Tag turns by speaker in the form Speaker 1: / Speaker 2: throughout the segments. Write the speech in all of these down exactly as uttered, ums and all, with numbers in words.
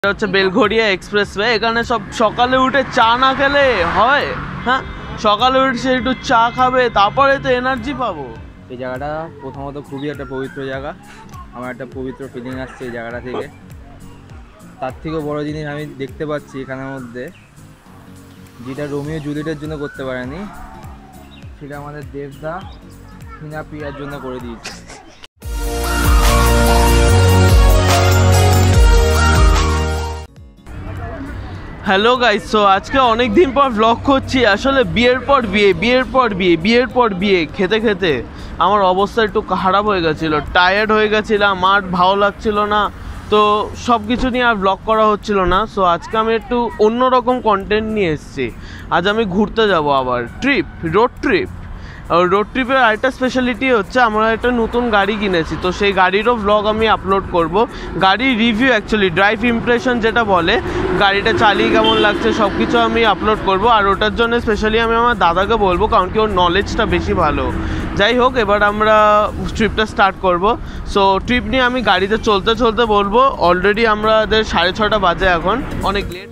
Speaker 1: হচ্ছে বেলঘরিয়া এক্সপ্রেসওয়ে। এখানে সব সকালে উঠে চা না খেলে হয়? হ্যাঁ, সকালে উঠে সে একটু চা খাবে, তারপরে তো এনার্জি পাবো।
Speaker 2: এই জায়গাটা প্রথমত খুবই একটা পবিত্র জায়গা, আমার একটা পবিত্র ফিলিং আসছে এই জায়গাটা থেকে। তার থেকেও বড় জিনিস আমি দেখতে পাচ্ছি এখানের মধ্যে, যেটা রোমিও জুলিয়েটের জন্য করতে পারেনি, সেটা আমাদের দেবদা হিনা প্রিয়ার জন্য করে দিয়েছে।
Speaker 1: হ্যালো গাইস, সো আজকে অনেক দিন পর ব্লগ করছি। আসলে বিয়ের পর বিয়ে বিয়ের পর বিয়ে বিয়ের পর বিয়ে খেতে খেতে আমার অবস্থা একটু খারাপ হয়ে গেছিলো, টায়ার্ড হয়ে গেছিলাম, আর ভালো লাগছিল না, তো সব কিছু নিয়ে আর ব্লগ করা হচ্ছিল না। সো আজকে আমি একটু অন্যরকম কন্টেন্ট নিয়ে এসেছি। আজ আমি ঘুরতে যাব, আবার ট্রিপ, রোড ট্রিপ। রোড ট্রিপের আরেকটা স্পেশালিটি হচ্ছে আমরা একটা নতুন গাড়ি কিনেছি, তো সেই গাড়িরও ব্লগ আমি আপলোড করব। গাড়ির রিভিউ, অ্যাকচুয়ালি ড্রাইভ ইমপ্রেশন যেটা বলে, গাড়িটা চালিয়ে কেমন লাগছে সব কিছু আমি আপলোড করব। আর ওটার জন্য স্পেশালি আমি আমার দাদাকে বলবো, কারণ কি ওর নলেজটা বেশি ভালো। যাই হোক, এবার আমরা ট্রিপটা স্টার্ট করব। সো ট্রিপ নিয়ে আমি গাড়িতে চলতে চলতে বলবো। অলরেডি আমাদের সাড়ে ছটা বাজে, এখন অনেক লেট।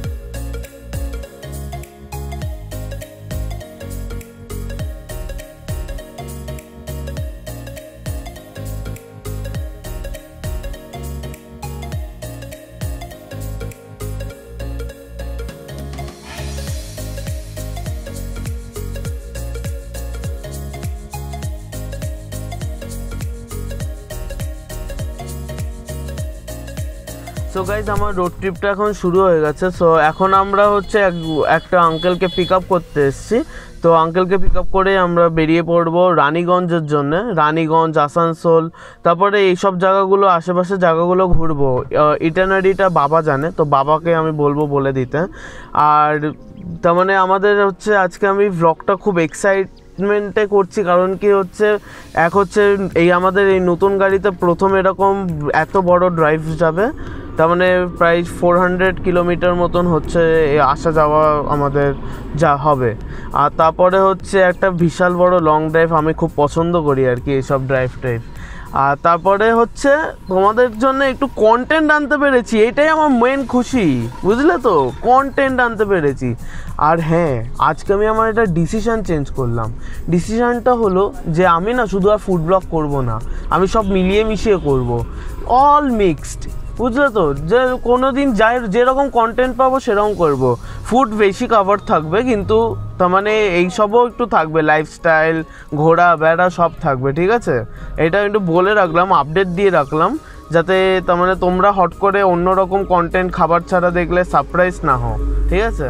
Speaker 1: সো গাইজ, আমার রোড ট্রিপটা এখন শুরু হয়ে গেছে। সো এখন আমরা হচ্ছে একটা আঙ্কেলকে পিক আপ করতে এসেছি। তো আঙ্কেলকে পিক আপ করে আমরা বেরিয়ে পড়বো রানীগঞ্জের জন্যে। রানীগঞ্জ, আসানসোল, তারপরে এইসব জায়গাগুলো, আশেপাশের জায়গাগুলো ঘুরবো। ইটানারিটা বাবা জানে, তো বাবাকে আমি বলবো বলে দিতে। আর তার মানে আমাদের হচ্ছে আজকে আমি ব্লগটা খুব এক্সাইট মেন্টে করছি, কারণ কি হচ্ছে, এক হচ্ছে এই আমাদের এই নতুন গাড়িতে প্রথম এরকম এত বড় ড্রাইভ যাবে। তার মানে প্রায় ফোর হান্ড্রেড কিলোমিটার মতন হচ্ছে আসা যাওয়া আমাদের যা হবে। আর তারপরে হচ্ছে একটা বিশাল বড় লং ড্রাইভ, আমি খুব পছন্দ করি আর কি এইসব ড্রাইভ টাইভ। আর তারপরে হচ্ছে তোমাদের জন্য একটু কন্টেন্ট আনতে পেরেছি, এটাই আমার মেন খুশি, বুঝলে তো, কন্টেন্ট আনতে পেরেছি। আর হ্যাঁ, আজকে আমি আমার একটা ডিসিশান চেঞ্জ করলাম। ডিসিশানটা হলো যে আমি না শুধু আর ফুড ব্লগ করবো না, আমি সব মিলিয়ে মিশিয়ে করব, অল মিক্সড, বুঝলে তো। যে কোনো দিন যাই যেরকম কন্টেন্ট পাবো সেরকম করব। ফুড বেশি কভার থাকবে, কিন্তু তার মানে এইসবও একটু থাকবে, লাইফস্টাইল, ঘোরা বেড়া সব থাকবে, ঠিক আছে। এটা একটু বলে রাখলাম, আপডেট দিয়ে রাখলাম, যাতে তার মানে তোমরা হট করে অন্যরকম কন্টেন্ট খাবার ছাড়া দেখলে সারপ্রাইজ না হও, ঠিক আছে।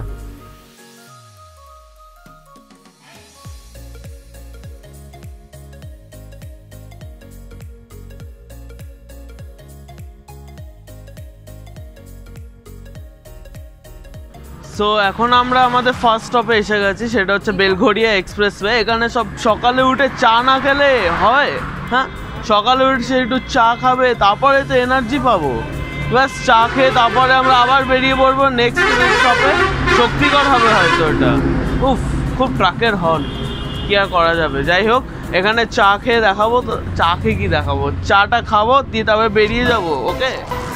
Speaker 1: সো এখন আমরা আমাদের ফার্স্ট স্টপে এসে গেছি, সেটা হচ্ছে বেলঘরিয়া এক্সপ্রেসওয়ে। এখানে সব সকালে উঠে চা না খেলে হয়? হ্যাঁ, সকালে উঠে সে একটু চা খাবে, তারপরে তো এনার্জি পাবো। ব্যাস চা খেয়ে তারপরে আমরা আবার বেরিয়ে পড়বো নেক্সট স্টপে। শক্তিগড় হবে হয়তো ওটা। উফ, খুব ট্রাকের হর্ন, কি আর করা যাবে। যাই হোক, এখানে চা খেয়ে দেখাবো। তো চা খেয়ে কি দেখাবো, চাটা খাবো, দিয়ে তারপরে বেরিয়ে যাবো। ওকে,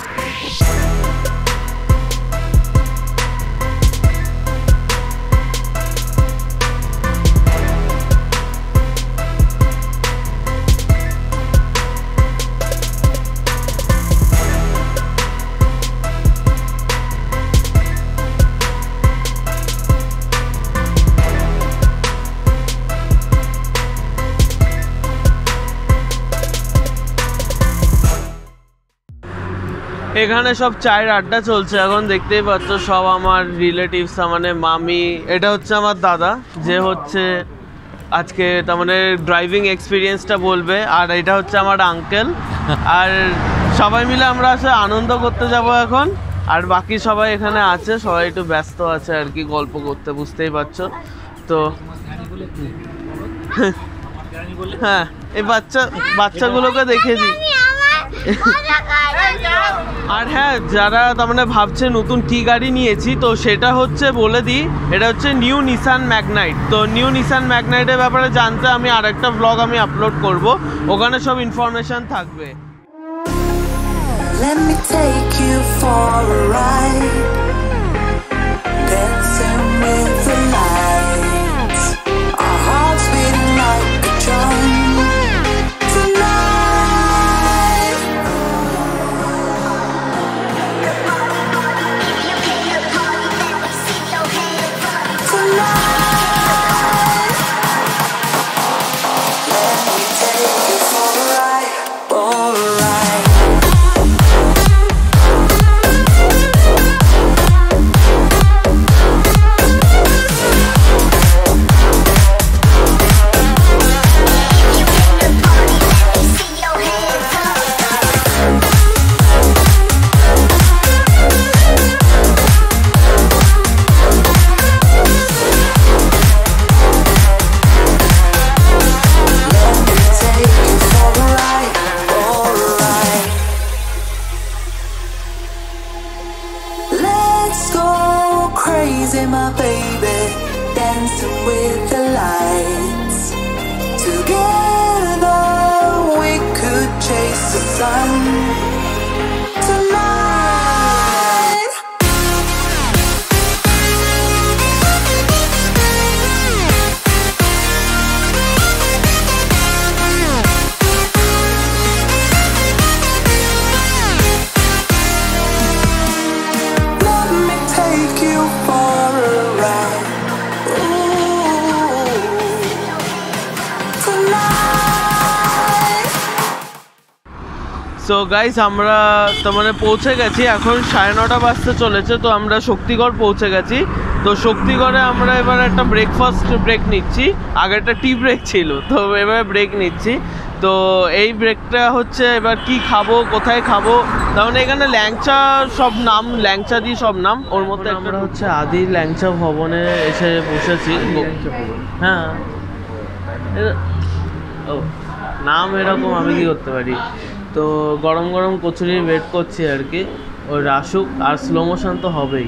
Speaker 1: এখানে সব চায়ের আড্ডা চলছে এখন, দেখতেই পাচ্ছ। সব আমার রিলেটিভস, মানে মামি, এটা হচ্ছে আমার দাদা, যে হচ্ছে আজকে তার মানে ড্রাইভিং এক্সপিরিয়েন্সটা বলবে। আর এটা হচ্ছে আমার আঙ্কেল। আর সবাই মিলে আমরা আসলে আনন্দ করতে যাব এখন। আর বাকি সবাই এখানে আছে, সবাই একটু ব্যস্ত আছে আর কি, গল্প করতে, বুঝতেই পারছো তো। হ্যাঁ, এই বাচ্চা বাচ্চাগুলোকে দেখে দিই। আর হ্যাঁ, যারা তার মানে ভাবছে নতুন কি গাড়ি নিয়েছি, তো সেটা হচ্ছে বলে দিই, এটা হচ্ছে নিউ নিসান ম্যাগনাইট। তো নিউ নিসান ম্যাগনাইটের ব্যাপারে জানতে আমি আরেকটা ব্লগ আমি আপলোড করব, ওখানে সব ইনফরমেশন থাকবে।
Speaker 3: Let me take you for a ride, dancing with the lights, our hearts beating like a drum tonight. Tonight, let me take you for a ride, for a ride. My baby, dancing with the lights. Together we could chase the sun tonight. Let me take you for a ride. Ooh, tonight.
Speaker 1: So guys আমরা তো মানে পৌঁছে গেছি, এখন সাড়ে নটা বাজতে চলেছে। তো আমরা শক্তিগড় পৌঁছে গেছি। তো শক্তিগড়ে আমরা এবার একটা ব্রেকফাস্ট ব্রেক নিচ্ছি, আগে একটা টি ব্রেক ছিল, তো এবার ব্রেক নিচ্ছি। তো এই ব্রেকটা হচ্ছে এবার কি খাবো, কোথায় খাবো, তার মানে এখানে ল্যাংচা সব নাম, ল্যাংচা দিয়ে সব নাম, ওর মধ্যে আমরা হচ্ছে আদি ল্যাংচা ভবনে এসে বসেছি। হ্যাঁ, ও নাম এরকম, আমি কি করতে পারি। তো গরম গরম কচুরি ওয়েট করছি আর কি, ওই রাসুক আর স্লো মোশন তো হবেই।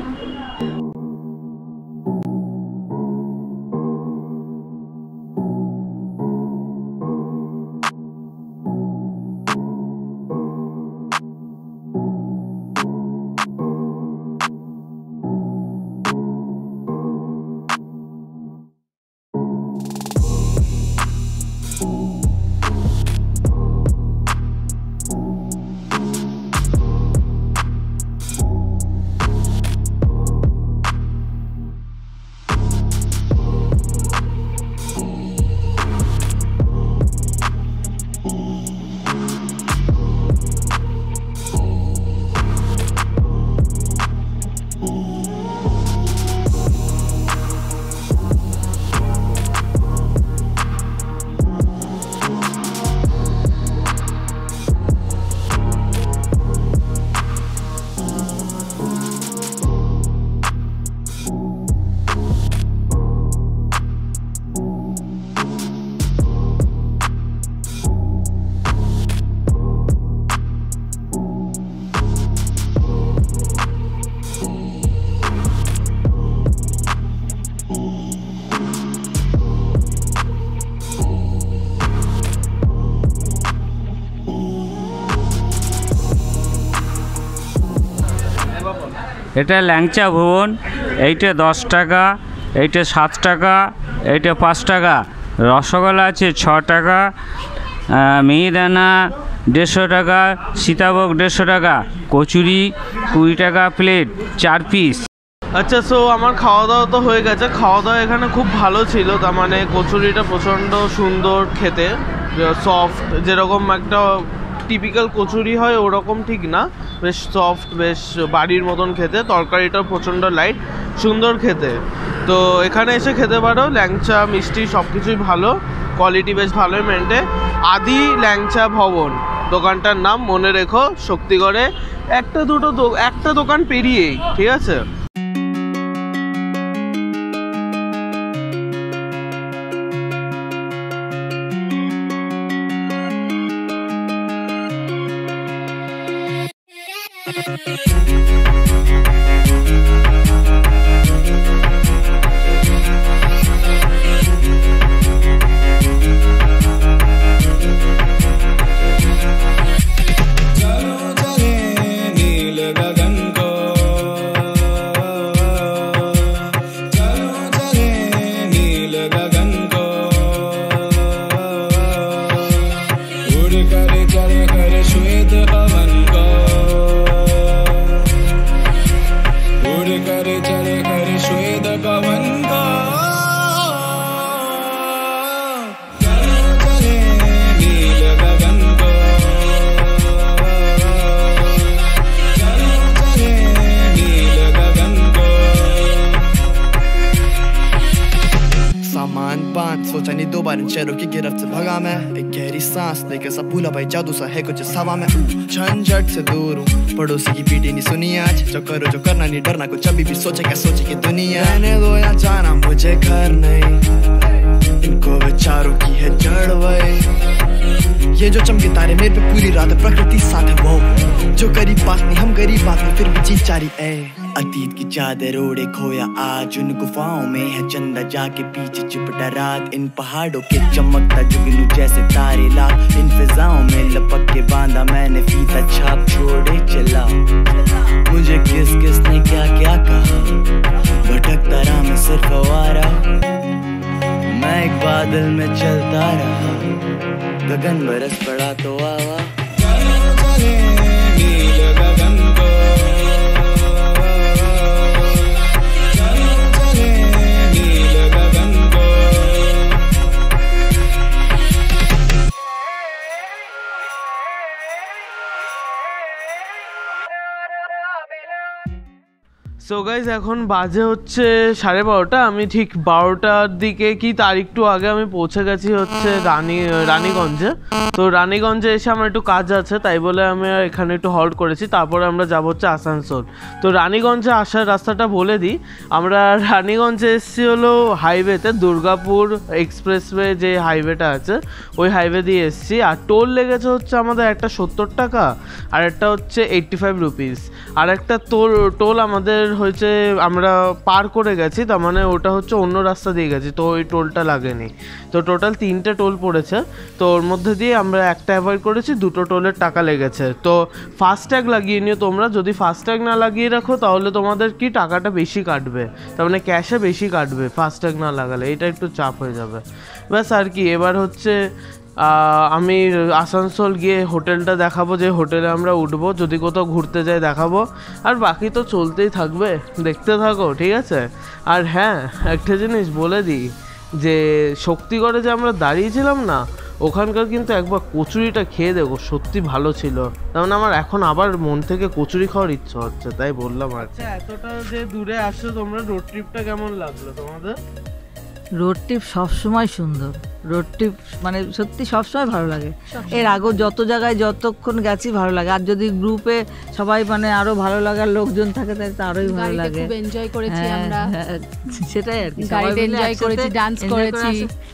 Speaker 4: এটা ল্যাংচা ভুবন, এইটা দশ টাকা, এইটা সাত টাকা, এইটা পাঁচ টাকা। রসগোল্লা আছে ছ টাকা, মিহিদানা দেড়শো টাকা, সীতাভোগ দেড়শো টাকা, কচুরি কুড়ি টাকা প্লেট, চার পিস।
Speaker 1: আচ্ছা, সো আমার খাওয়া দাওয়া তো হয়ে গেছে। খাওয়া দাওয়া এখানে খুব ভালো ছিল, তার মানে কচুরিটা প্রচণ্ড সুন্দর খেতে, সফট, যেরকম একটা টিপিক্যাল কচুরি হয় ওরকম ঠিক না, বেশ সফট, বেশ বাড়ির মতন খেতে। তরকারিটাও প্রচণ্ড লাইট, সুন্দর খেতে। তো এখানে এসে খেতে পারো, ল্যাংচা মিষ্টি সব কিছুই ভালো, কোয়ালিটি বেশ ভালোই মেনটে। আদি ল্যাংচা ভবন দোকানটার নাম, মনে রেখো, শক্তিগড়ে একটা দুটো একটা দোকান পেরিয়েই, ঠিক আছে।
Speaker 5: चलो चले सोचा नहीं दो बार इन शहरों की गिरफ्त से भगा मैं एक गहरी सांस लेकर सब भूला भाई जादू सा है कुछ इस हवा में झंझट से दूर हूँ पड़ोसी की पीटी नहीं सुनी आज जो करो जो करना नहीं डरना कुछ अभी भी सोचे क्या सोचे की दुनिया रहने दो या जाना मुझे घर नहीं इनको विचारों की है जड़ वही ये जो चमके तारे मेरे पे पूरी रात प्रकृति साथ है वो जो गरीब बात नहीं हम गरीब बात नहीं फिर भी चीज जारी है अतीत की चादर ओढ़े खोया आज उन गुफाओं में है चंदा जाके पीछे चिपटा रात इन पहाड़ों के चमकता जुगनू जैसे तारे लाख इन फिजाओं में लपक के बांधा मैंने फीता छाप छोड़े चला मुझे किस किस ने क्या क्या कहा भटकता रहा मैं सिर्फ आवारा मैं एक बादल में चलता रहा गगन बरस पड़ा तो आवा
Speaker 1: সো গাইজ এখন বাজে হচ্ছে সাড়ে বারোটা আমি ঠিক বারোটার দিকে কি তার একটু আগে আমি পৌঁছে গেছি হচ্ছে রানী রানীগঞ্জে তো রানীগঞ্জে এসে আমার একটু কাজ আছে তাই বলে আমি এখানে একটু হল্ট করেছি তারপরে আমরা যাব হচ্ছে আসানসোল তো রানীগঞ্জে আসার রাস্তাটা বলে দিই আমরা রানীগঞ্জে এসেছি হলো হাইওয়েতে দুর্গাপুর এক্সপ্রেসওয়ে যে হাইওয়েটা আছে ওই হাইওয়ে দিয়ে এসেছি আর টোল লেগেছে হচ্ছে আমাদের একটা সত্তর টাকা আর একটা হচ্ছে এইট্টি ফাইভ রুপিস আর একটা টোল টোল আমাদের হয়েছে আমরা পার করে গেছি তার মানে ওটা হচ্ছে অন্য রাস্তা দিয়ে গেছি তো ওই টোলটা লাগেনি তো টোটাল তিনটে টোল পড়েছে তো ওর মধ্যে দিয়ে আমরা একটা অ্যাভয়েড করেছি দুটো টোলের টাকা লেগেছে তো ফাস্ট্যাগ লাগিয়ে নিও তোমরা যদি ফাস্ট্যাগ না লাগিয়ে রাখো তাহলে তোমাদের কি টাকাটা বেশি কাটবে তার মানে ক্যাশে বেশি কাটবে ফাস্ট্যাগ না লাগালে এটা একটু চাপ হয়ে যাবে ব্যাস আর কি এবার হচ্ছে আমি আসানসোল গিয়ে হোটেলটা দেখাবো যে হোটেলে আমরা উঠবো যদি কোথাও ঘুরতে যাই দেখাবো আর বাকি তো চলতেই থাকবে দেখতে থাকো ঠিক আছে আর হ্যাঁ একটা জিনিস বলে দিই যে শক্তিগড়ে যে আমরা দাঁড়িয়েছিলাম না ওখানকার কিন্তু একবার কচুরিটা খেয়ে দেখো সত্যি ভালো ছিল তেমন আমার এখন আবার মন থেকে কচুরি খাওয়ার ইচ্ছা হচ্ছে তাই বললাম আর আচ্ছা এতটা যে দূরে আসছো তোমরা রোড ট্রিপটা কেমন লাগলো তোমাদের
Speaker 6: রোড ট্রিপ সবসময় সুন্দর রোড ট্রিপ মানে সত্যি সবসময় ভালো লাগে এর আগেও যত জায়গায় যতক্ষণ গেছি ভালো লাগে আর যদি গ্রুপে সবাই মানে আরো ভালো লাগার লোকজন থাকে তাহলে তো আরোই ভালো লাগে
Speaker 7: খুব এনজয় করেছি আমরা
Speaker 6: সেটাই আর কি
Speaker 7: সবাই মিলে এনজয় করেছি ডান্স করেছি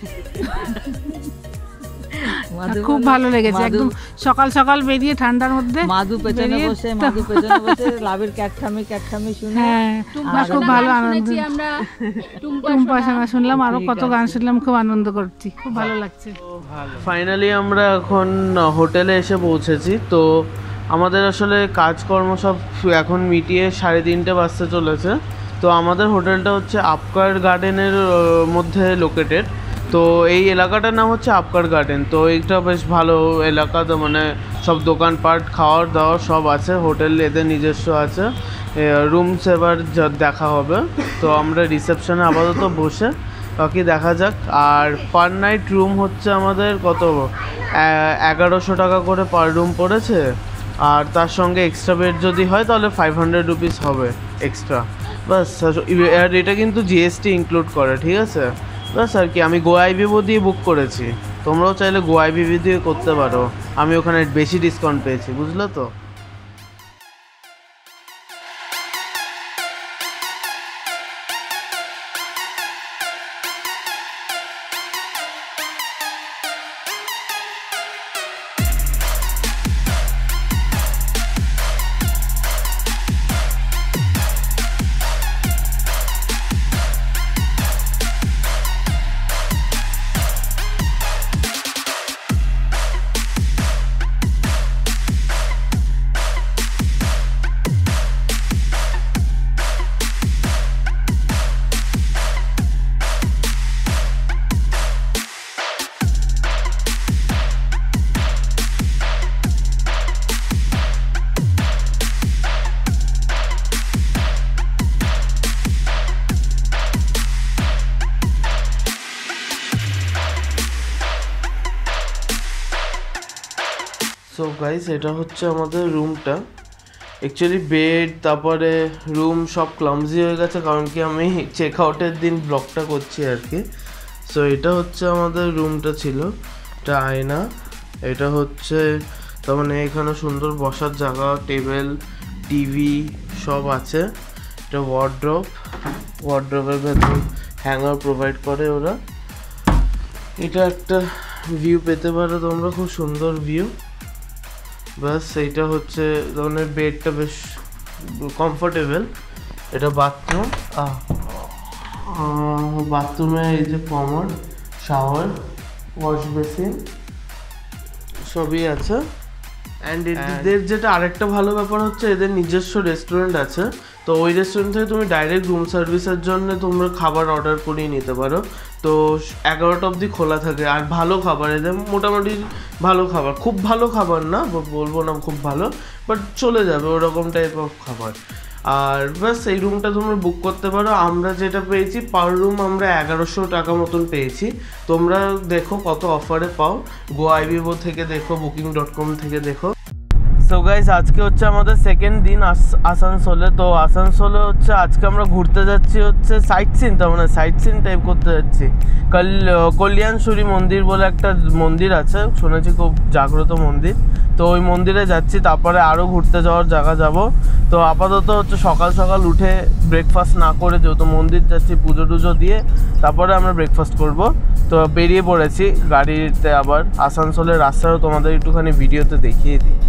Speaker 7: খুব ভালো লেগেছে একদম সকাল সকাল বেরিয়ে ঠান্ডার মধ্যে
Speaker 6: মাদু পেছনে বসে মাদু পেছনে বসে লাভের ক্যাটখামি ক্যাটখামি শুনে
Speaker 7: খুব ভালো আনন্দ আমরা টুম্পা শোনা শুনলাম আরো কত গান শুনলাম খুব আনন্দ করছি খুব ভালো লাগছে
Speaker 1: ফাইনালি আমরা এখন হোটেলে এসে পৌঁছেছি তো আমাদের আসলে কাজকর্ম সব এখন মিটিয়ে সাড়ে তিনটে বাজতে চলেছে তো আমাদের হোটেলটা হচ্ছে আপকার গার্ডেনের মধ্যে লোকেটেড তো এই এলাকাটার নাম হচ্ছে আপকার গার্ডেন তো এইটা বেশ ভালো এলাকা তো মানে সব দোকানপাট খাওয়ার দাওয়ার সব আছে হোটেল এদের নিজস্ব আছে রুমস এবার দেখা হবে তো আমরা রিসেপশনে আপাতত বসে বাকি দেখা যাক আর পার নাইট রুম হচ্ছে আমাদের কত এগারোশো টাকা করে পার রুম পড়েছে আর তার সঙ্গে এক্সট্রা বেড যদি হয় তাহলে ফাইভ হান্ড্রেড রুপিস হবে এক্সট্রা বাস আর এটা কিন্তু জিএসটি ইনক্লুড করে ঠিক আছে বাস আর কি আমি গোয়াইবিবো দিয়ে বুক করেছি তোমরাও চাইলে গোয়াইবিবো দিয়ে করতে পারো আমি ওখানে বেশি ডিসকাউন্ট পেয়েছি বুঝলে তো সো গাইস এটা হচ্ছে আমাদের রুমটা অ্যাকচুয়ালি বেড তারপরে রুম সব ক্লামজি হয়ে গেছে কারণ কি আমি চেক আউটের দিন ব্লগটা করছি আর কি সো এটা হচ্ছে আমাদের রুমটা ছিল, এটা আয়না, এটা হচ্ছে তার মানে এখানে সুন্দর বসার জায়গা, টেবিল, টিভি সব আছে। এটা ওয়ার্ড্রপ, ওয়ার্ড্রপের ভেতর হ্যাঙ্গার প্রোভাইড করে ওরা। এটা একটা ভিউ পেতে পারো তোমরা, খুব সুন্দর ভিউ। বাস এইটা হচ্ছে ধরনের বেডটা বেশ কমফোর্টেবল। এটা বাথরুম, বাথরুমে এই যে কমোড, শাওয়ার, ওয়াশ বেসিন সবই আছে। অ্যান্ড এদের যেটা আরেকটা ভালো ব্যাপার হচ্ছে এদের নিজস্ব রেস্টুরেন্ট আছে। তো ওই রেস্টুরেন্ট থেকে তুমি ডাইরেক্ট রুম সার্ভিসের জন্য তোমরা খাবার অর্ডার করিয়ে নিতে পারো। তো এগারোটা অবধি খোলা থাকে। আর ভালো খাবার, এদের মোটামুটি ভালো খাবার, খুব ভালো খাবার না, বলবো না খুব ভালো, বাট চলে যাবে ওরকম টাইপ অফ খাবার। আর বাস এই রুমটা তোমরা বুক করতে পারো। আমরা যেটা পেয়েছি পার রুম আমরা এগারোশো টাকা মতন পেয়েছি। তোমরা দেখো কত অফারে পাও, গো আইবিবো থেকে দেখো, বুকিং ডট কম থেকে দেখো। সো গাইস আজকে হচ্ছে আমাদের সেকেন্ড দিন আসানসোলে। তো আসানসোলে হচ্ছে আজকে আমরা ঘুরতে যাচ্ছি হচ্ছে সাইট সিন, তার মানে সাইট সিন টাইপ করতে যাচ্ছি। কল্যাণশ্বরী মন্দির বলে একটা মন্দির আছে, শুনেছি খুব জাগ্রত মন্দির। তো ওই মন্দিরে যাচ্ছি, তারপরে আরও ঘুরতে যাওয়ার জায়গা যাব। তো আপাতত হচ্ছে সকাল সকাল উঠে ব্রেকফাস্ট না করে, যেহেতু মন্দির যাচ্ছি, পুজো টুজো দিয়ে তারপরে আমরা ব্রেকফাস্ট করব। তো বেরিয়ে পড়েছি গাড়িতে। আবার আসানসোলের রাস্তাও তোমাদের একটুখানি ভিডিওতে দেখিয়ে দিই।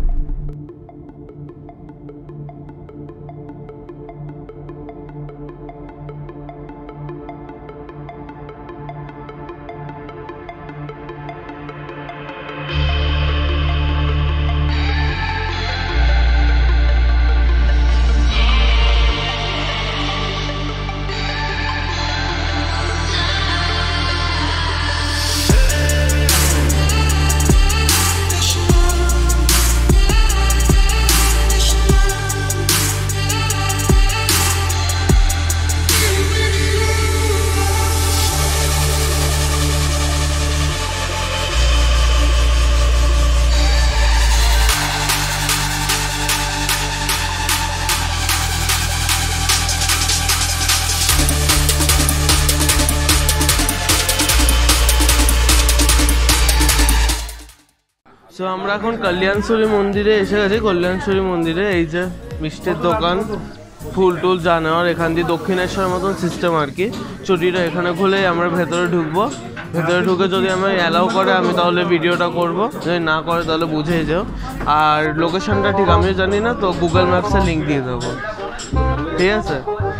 Speaker 1: সো আমরা এখন কল্যাণশ্বরী মন্দিরে এসে গেছি। কল্যাণশ্বরী মন্দিরে এই যে মিষ্টির দোকান, ফুল টুল যা নেওয়ার, এখান দিয়ে দক্ষিণেশ্বরের মতন সিস্টেম আর কি। চুটিটা এখানে খুলেই আমরা ভেতরে ঢুকবো। ভেতরে ঢুকে যদি আমি অ্যালাউ করে আমি তাহলে ভিডিওটা করব, যদি না করে তাহলে বুঝেই যাও। আর লোকেশনটা ঠিক আমিও জানি না, তো গুগল ম্যাপসে লিঙ্ক দিয়ে দেবো, ঠিক আছে?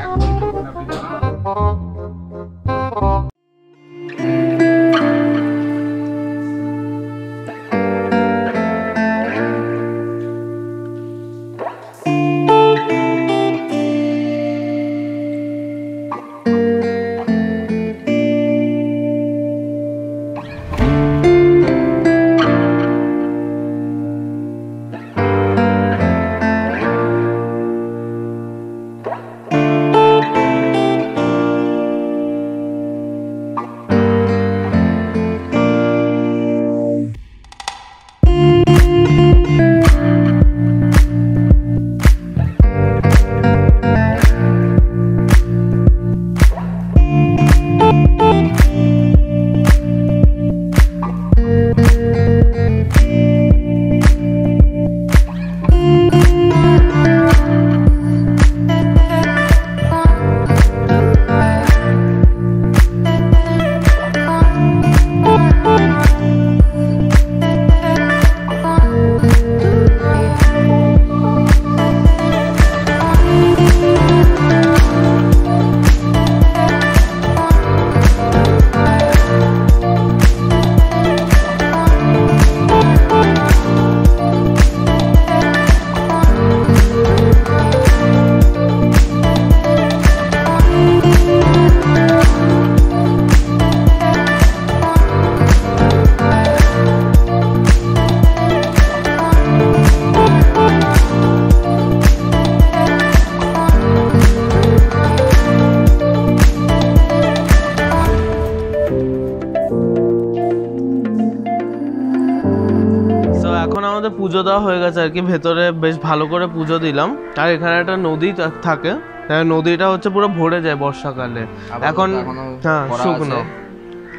Speaker 1: পুজো দেওয়া হয়ে গেছে আর কি, ভেতরে বেশ ভালো করে পুজো দিলাম। আর এখানে একটা নদী থাকে, নদীটা হচ্ছে পুরো ভরে যায় বর্ষাকালে, এখন হ্যাঁ শুকনো।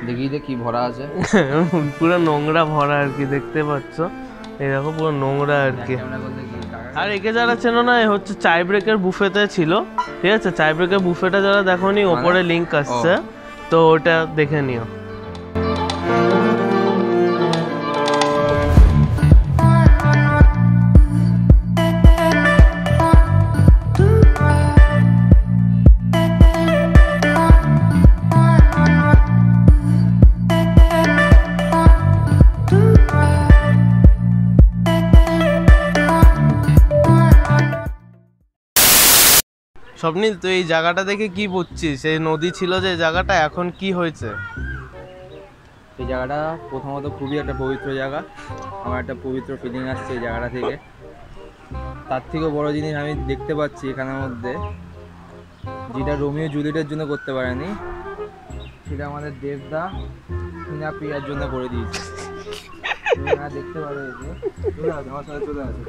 Speaker 2: দেখি যে কি ভরা আছে।
Speaker 1: পুরো নোংরা ভরা আর কি, দেখতে পাচ্ছ এই দেখো পুরো নোংরা আর কি। আর একে যারা চেনো না, এ হচ্ছে চাই ব্রেকের বুফেতে ছিল, ঠিক আছে? চাই ব্রেকের বুফেটা যারা দেখোনি, ওপরে লিংক আসছে, তো ওটা দেখে নিও। স্বপ্নিল, তুই এই জায়গাটা দেখে কি বুঝছিস? এই নদী ছিল যে জায়গাটা, এখন কি হয়েছে?
Speaker 2: এই জায়গাটা প্রথমত খুবই একটা পবিত্র জায়গা, আমার একটা পবিত্র ফিলিং আসছে এই জায়গাটা থেকে। তার থেকেও বড় জিনিস আমি দেখতে পাচ্ছি এখানের মধ্যে, যেটা রোমিও জুলিয়েটের জন্য করতে পারেনি, সেটা আমাদের দেবদা হিনা প্রিয়ার জন্য করে দিয়েছে। দেখতে পারো, চলে আসে আমার সাথে, চলে আসে।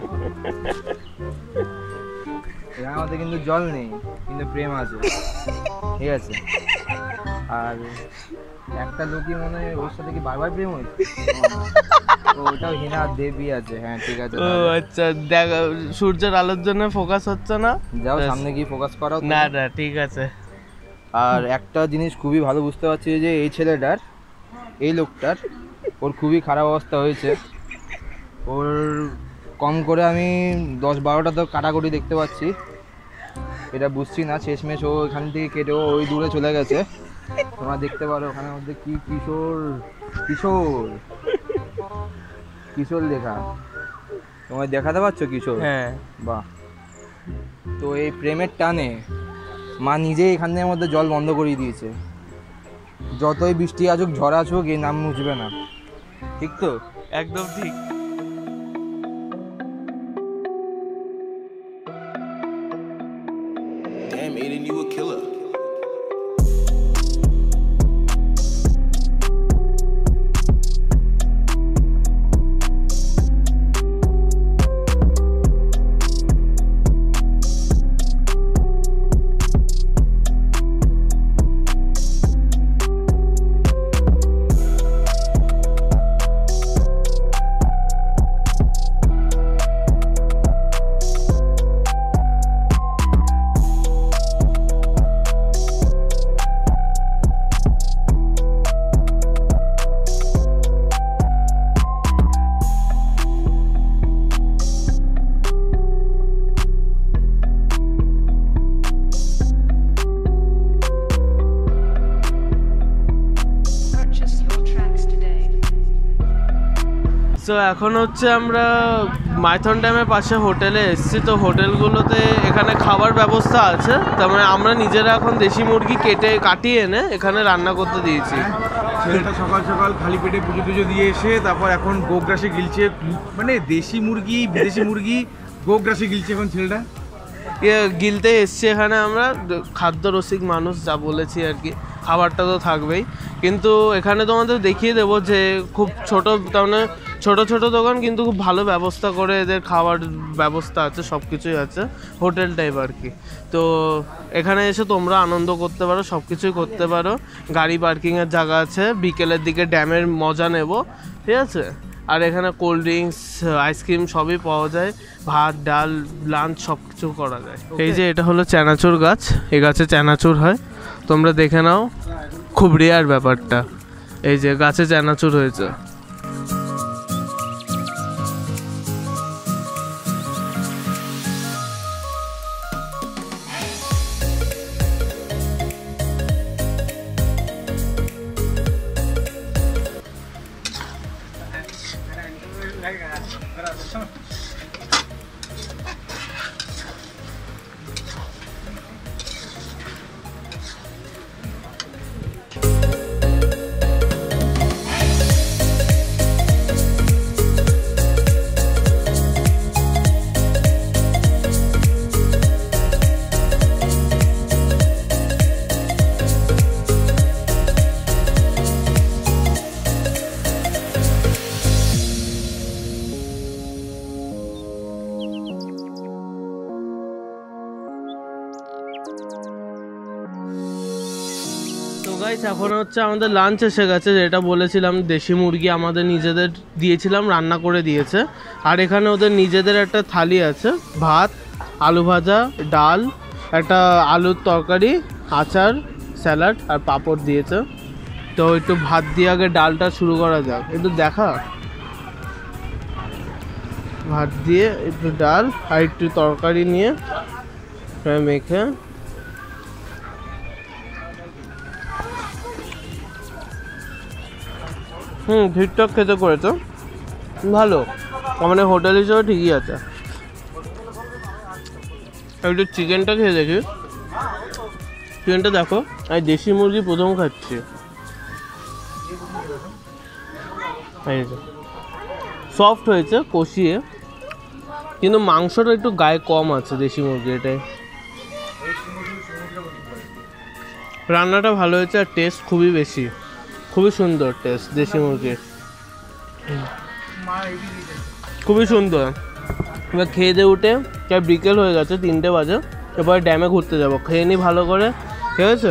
Speaker 2: এখানের মধ্যে কিন্তু জল নেই, কিন্তু প্রেম আছে, ঠিক আছে? আর একটা লোকই মনে হয় ওর সাথে কি বারবার প্রেম হয়েছে, ওটাও হিনা দেবী আছে। হ্যাঁ ঠিক আছে।
Speaker 1: ও আচ্ছা, দেখ সূর্যের আলোর জন্য ফোকাস হচ্ছে না,
Speaker 2: যাও সামনে গিয়ে ফোকাস করো।
Speaker 1: না না ঠিক আছে।
Speaker 2: আর একটা জিনিস খুবই ভালো বুঝতে পারছি যে এই ছেলেটার, এই লোকটার, ওর খুবই খারাপ অবস্থা হয়েছে। ওর কম করে আমি দশ বারোটা তো কাটাকুটি দেখতে পাচ্ছি, এটা বুঝছি না। শেষমেশ ও এখান থেকে কেটে ওই দূরে চলে গেছে। তোমরা দেখতে পারো ওখানের মধ্যে কি কিশোর কিশোর কিশোর লেখা, তোমায় দেখাতে পারছো কিশোর?
Speaker 1: হ্যাঁ
Speaker 2: বাহ। তো এই প্রেমের টানে মা নিজেই এখানের মধ্যে জল বন্ধ করিয়ে দিয়েছে। যতই বৃষ্টি আসুক, ঝড় আসুক, এই নাম মুছবে না, ঠিক তো?
Speaker 1: একদম ঠিক।
Speaker 8: Damn, Aiden, you a killer.
Speaker 1: So এখন হচ্ছে আমরা মাইথন ড্যামের পাশে হোটেলে এসেছি। তো হোটেলগুলোতে এখানে খাবার ব্যবস্থা আছে, তার মানে আমরা নিজেরা এখন দেশি মুরগি কেটে কাটিয়ে এনে এখানে রান্না করতে দিয়েছি।
Speaker 9: ছেলেটা সকাল সকাল খালি পেটে পুজো টুজো দিয়ে এসে তারপর এখন গোগ্রাসে গিলছে, মানে দেশি মুরগি বিদেশি মুরগি গোগ্রাসে গিলছে এখন ছেলেটা।
Speaker 1: গিলতে এসছে এখানে আমরা, খাদ্য রসিক মানুষ যা বলেছি আর কি, খাবারটা তো থাকবেই। কিন্তু এখানে তোমাদের দেখিয়ে দেবো যে খুব ছোট, তার মানে ছোটো ছোটো দোকান, কিন্তু খুব ভালো ব্যবস্থা করে এদের খাবার ব্যবস্থা আছে, সব কিছুই আছে, হোটেল টাইপ আর কি। তো এখানে এসে তোমরা আনন্দ করতে পারো, সব কিছুই করতে পারো। গাড়ি পার্কিংয়ের জায়গা আছে, বিকেলের দিকে ড্যামের মজা নেব, ঠিক আছে? আর এখানে কোল্ড ড্রিঙ্কস, আইসক্রিম সবই পাওয়া যায়, ভাত ডাল লাঞ্চ সব কিছু করা যায়। এই যে এটা হলো চানাচুর গাছ, এই গাছে চানাচুর হয়, তোমরা দেখে নাও, খুব রেয়ার ব্যাপারটা। এই যে গাছে চানাচুর হয়েছে। গাইস এখন হচ্ছে আমাদের লাঞ্চ এসে গেছে, যেটা বলেছিলাম দেশি মুরগি আমাদের নিজেদের দিয়েছিলাম, রান্না করে দিয়েছে। আর এখানে ওদের নিজেদের একটা থালি আছে, ভাত, আলু ভাজা, ডাল, একটা আলুর তরকারি, আচার, স্যালাড আর পাঁপড় দিয়েছে। তো একটু ভাত দিয়ে আগে ডালটা শুরু করা যাক, একটু দেখা। ভাত দিয়ে একটু ডাল আর একটু তরকারি নিয়ে মেখে হুম ঠিকঠাক খেতে করেছো, ভালো, মানে হোটেল হিসেবে ঠিকই আছে। একটু চিকেনটা খেয়ে দেখি, চিকেনটা দেখো, আমি দেশি মুরগি প্রথম খাচ্ছি। সফট হয়েছে কষিয়ে, কিন্তু মাংসটা একটু গায়ে কম আছে দেশি মুরগি, এটাই। রান্নাটা ভালো হয়েছে আর টেস্ট খুবই বেশি, খুবই সুন্দর টেস্ট দেশি মুরগির, খুবই সুন্দর। এবার খেয়ে দিয়ে উঠে তাই বিকেল হয়ে গেছে, তিনটে বাজে, এবার ড্যামে ঘুরতে যাবো, খেয়ে নিই ভালো করে, ঠিক আছে?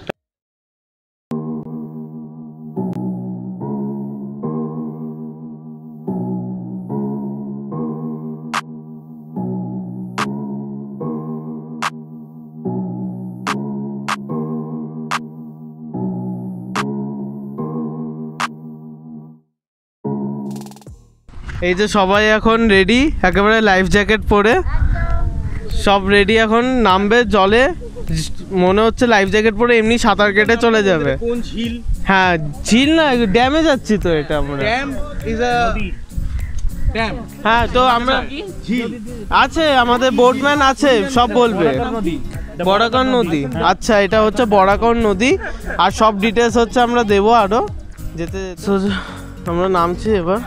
Speaker 1: এই যে সবাই এখন রেডি, একেবারে লাইফ জ্যাকেট পরে সব রেডি, এখন নামবে জলে। মনে হচ্ছে লাইফ জ্যাকেট পরে এমনি সাঁতার কেটে চলে যাবে।
Speaker 9: কোন ঝিল?
Speaker 1: হ্যাঁ ঝিল না, ড্যামে যাচ্ছি তো, এটা আমরা
Speaker 9: ড্যাম ইজ আ ড্যাম।
Speaker 1: হ্যাঁ তো আমরা
Speaker 9: ঝিল
Speaker 1: আছে, আমাদের বোটম্যান আছে, সব বলবে। বরাকর নদী, আচ্ছা এটা হচ্ছে বরাকর নদী। আর সব ডিটেলস হচ্ছে আমরা দেবো আরো যেতে। আমরা নামছি এবার।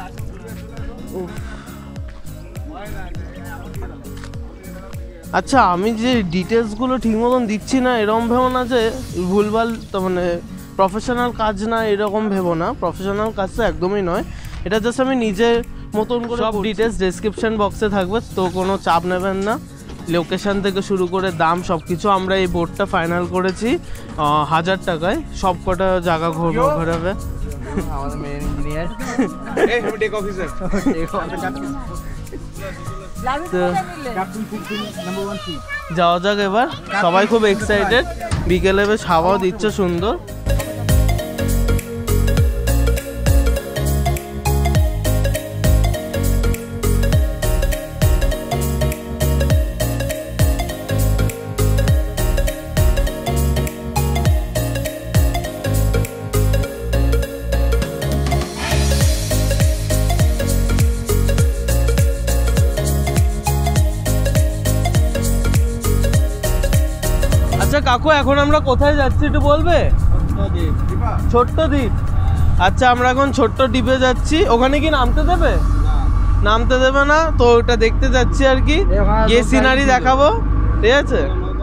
Speaker 1: আচ্ছা আমি যে ডিটেলসগুলো ঠিক মতন দিচ্ছি না এরকম ভেবো না যে ভুলভাল, তো মানে প্রফেশনাল কাজ না এরকম ভেবো না, প্রফেশনাল কাজ তো একদমই নয়, এটা জাস্ট আমি নিজের মতন করে। সব ডিটেলস ডেসক্রিপশন বক্সে থাকবে, তো কোনো চাপ নেবেন না। লোকেশান থেকে শুরু করে দাম সব কিছু। আমরা এই বোটটা ফাইনাল করেছি হাজার টাকায়, সব কটা জায়গা ঘুরবো ঘোরাবে।
Speaker 2: আমাদের মেন ইঞ্জিনিয়ার,
Speaker 9: এই আমি টেক অফিসার,
Speaker 1: যাওয়া যাক এবার। সবাই খুব এক্সাইটেড, বিকেলে বেশ হাওয়াও দিচ্ছে সুন্দর। আচ্ছা কাকু এখন আমরা কোথায় যাচ্ছি একটু বলবে? ছোট্ট দ্বীপ। আচ্ছা আমরা এখন ছোট্ট দ্বীপে যাচ্ছি। ওখানে কি নামতে দেবে? নামতে দেবে না, তো ওটা দেখতে যাচ্ছি আর কি, গিয়ে সিনারি দেখাবো, ঠিক আছে?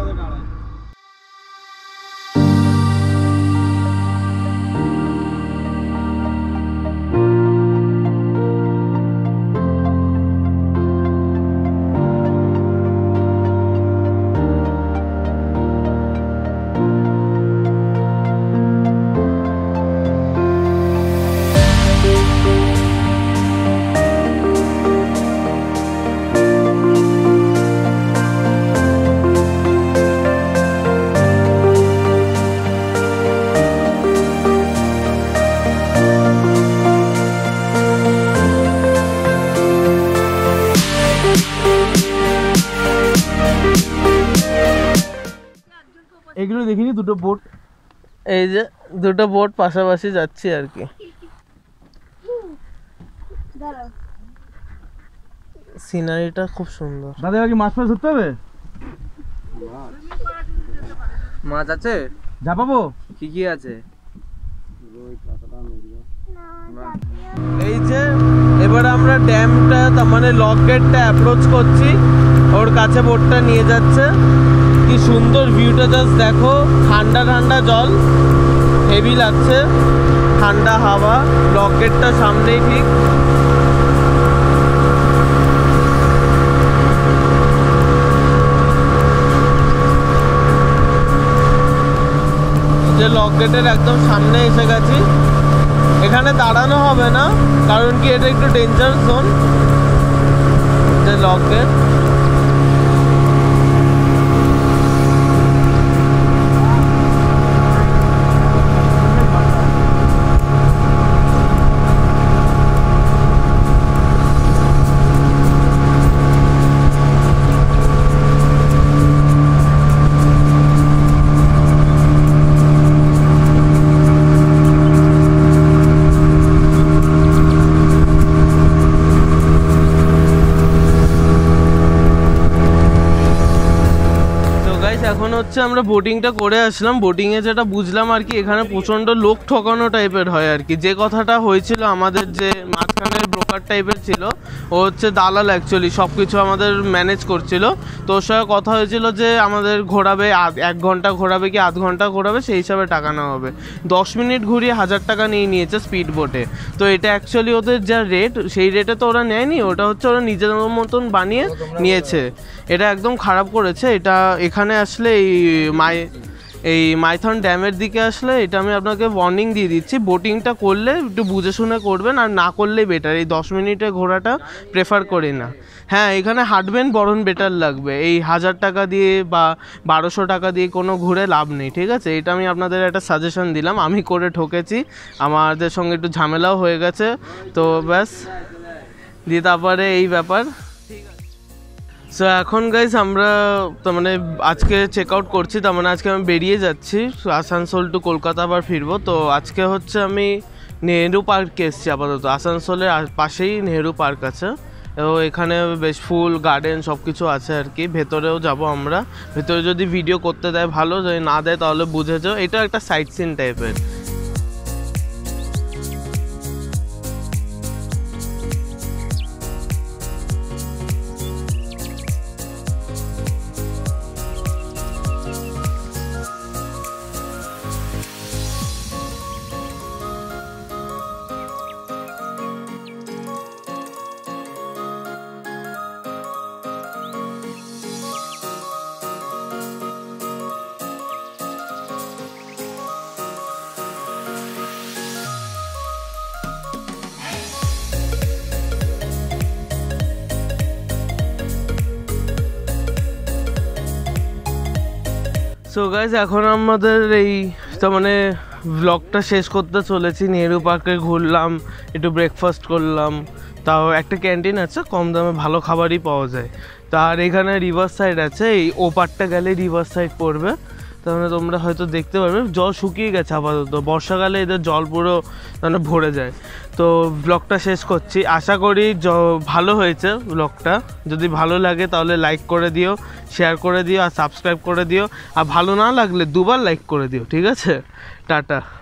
Speaker 1: এগুলো দেখিনি, দুটো বোট, এই যে দুটো বোট পাশাপাশি যাচ্ছি আর কি। সিনারিটা খুব সুন্দর।
Speaker 9: দাদা কি মাছ ফাছ ধরতে হবে?
Speaker 2: মাছ আছে,
Speaker 9: যা পাবো।
Speaker 2: কি কি আছে?
Speaker 1: এই যে এবার আমরা ড্যামটা, তার মানে লক গেটটা অ্যাপ্রোচ করছি, ওর কাছে বোটটা নিয়ে যাচ্ছে। কি সুন্দর ভিউটা জাস্ট দেখো, ঠান্ডা ঠান্ডা জল, হেভি লাগছে, ঠান্ডা হাওয়া, লক গেটটা সামনেই ঠিক। যে লক লক গেটের একদম সামনে এসে গেছি। এখানে দাঁড়ানো হবে না, কারণ কি এটা একটু ডেঞ্জার জোন, যে লক গেট। এখন হচ্ছে আমরা বোটিংটা করে আসলাম। বোটিংয়ে যেটা বুঝলাম আর কি, এখানে প্রচণ্ড লোক ঠকানো টাইপের হয় আর কি। যে কথাটা হয়েছিল আমাদের, যে মাঝখানে ব্রোকার টাইপের ছিল, ও হচ্ছে দালাল অ্যাকচুয়ালি, সব কিছু আমাদের ম্যানেজ করছিল। তো ওর সঙ্গে কথা হয়েছিল যে আমাদের ঘোরাবে, এক ঘন্টা ঘোরাবে কি আধ ঘন্টা ঘোরাবে, সেই হিসাবে টাকা নেওয়া হবে। দশ মিনিট ঘুরিয়ে হাজার টাকা নিয়ে নিয়েছে স্পিড বোটে। তো এটা অ্যাকচুয়ালি ওদের যা রেট, সেই রেটে তো ওরা নেয়নি, ওটা হচ্ছে ওরা নিজেদের মতন বানিয়ে নিয়েছে। এটা একদম খারাপ করেছে। এটা এখানে আসলে এই মাই এই মাইথন ড্যামের দিকে আসলে এটা আমি আপনাকে ওয়ার্নিং দিয়ে দিচ্ছি, বোটিংটা করলে একটু বুঝে শুনে করবেন, আর না করলেই বেটার। এই দশ মিনিটে ঘোরাটা প্রেফার করি না। হ্যাঁ, এখানে হাঁটবেন বরং বেটার লাগবে। এই হাজার টাকা দিয়ে বা বারোশো টাকা দিয়ে কোনো ঘুরে লাভ নেই, ঠিক আছে? এটা আমি আপনাদের একটা সাজেশন দিলাম, আমি করে ঠকেছি, আমাদের সঙ্গে একটু ঝামেলাও হয়ে গেছে। তো ব্যাস, দিয়ে তারপরে এই ব্যাপার। সো এখন গাইজ আমরা তো মানে আজকে চেক আউট করছি, তার মানে আজকে আমি বেরিয়ে যাচ্ছি আসানসোল টু কলকাতা, আবার ফিরবো। তো আজকে হচ্ছে আমি নেহেরু পার্কে এসেছি আপাতত। আসানসোলের পাশেই নেহেরু পার্ক আছে, তো এখানে বেশ ফুল গার্ডেন সব কিছু আছে আর কি। ভেতরেও যাব আমরা, ভেতরে যদি ভিডিও করতে দেয় ভালো, যদি না দেয় তাহলে বুঝেছো। এটা একটা সাইট সিন টাইপের। সো গাইজ এখন আমাদের এই তো মানে ব্লগটা শেষ করতে চলেছি। নেহেরু পার্কে ঘুরলাম, একটু ব্রেকফাস্ট করলাম, তাও একটা ক্যান্টিন আছে, কম দামে ভালো খাবারই পাওয়া যায়। তার এখানে রিভার সাইড আছে, এই ওপারটা গেলে রিভার সাইড পড়বে, তার মানে তোমরা হয়তো দেখতে পারবে। জল শুকিয়ে গেছে আপাতত, বর্ষাকালে এদের জল পুরো মানে ভরে যায়। তো ব্লগটা শেষ করছি, আশা করি ভালো হয়েছে ব্লগটা। যদি ভালো লাগে তাহলে লাইক করে দিও, শেয়ার করে দিও আর সাবস্ক্রাইব করে দিও। আর ভালো না লাগলে দুবার লাইক করে দিও, ঠিক আছে? টাটা।